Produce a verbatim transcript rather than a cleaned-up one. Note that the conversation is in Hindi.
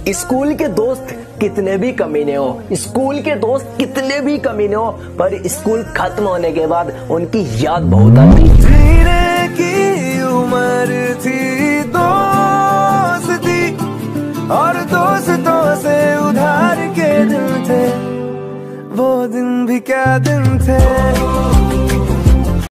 स्कूल के दोस्त कितने भी कमीने हो, स्कूल के दोस्त कितने भी कमीने हो, पर स्कूल खत्म होने के बाद उनकी याद बहुत आती है। जीने की उम्र थी दोस्ती और दोस्तों से उधार के दिन थे, वो दिन भी क्या दिन थे।